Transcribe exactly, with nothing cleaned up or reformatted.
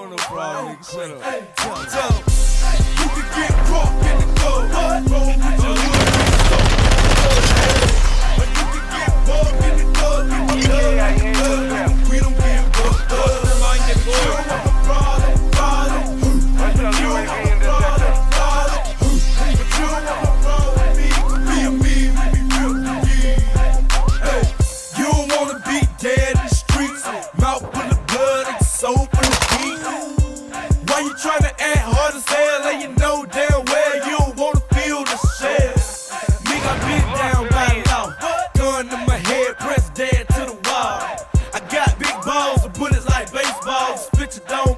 want no problem, nigga. Shut up. Hey, tell him. Tell him. You can get caught in the club. Roll with your hood. But you can get bugged in the club. In the club. We don't give a fuck. You don't want no problem. Problem. You don't want no problem. Problem. But you don't want no problem. Me, be a me. We be real to you. Hey, you don't wanna be dead in the streets. Mouth full of blood and soul full of heat. Why you tryna act hard as hell and you know damn well you don't wanna feel the shell? Nigga, I been down by law. Gun to my head, press dead to the wall. I got big balls and bullets like baseballs. Spit your dome